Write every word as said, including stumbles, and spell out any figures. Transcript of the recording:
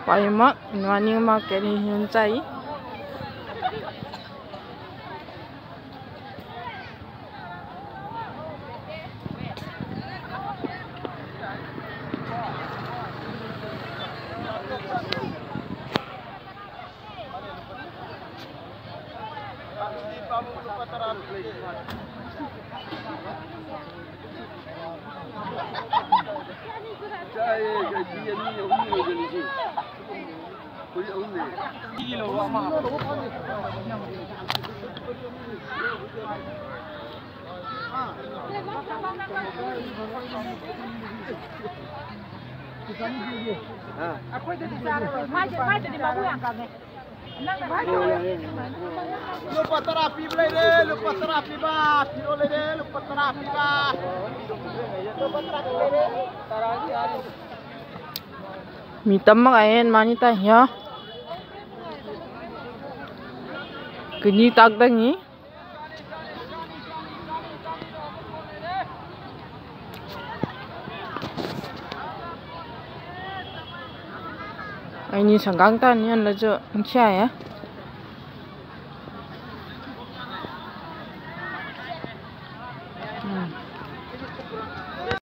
Paimak, nani market ni huncai. Aku itu di sana, macam macam di bawah yang kami. Lupa terapi boleh deh, lupa terapi bah, kilo deh, lupa terapi bah. Lupa terapi deh. Mitam makain manita ya. Kini tak dengi. Ini sanggang tan yan lajo, siya ya.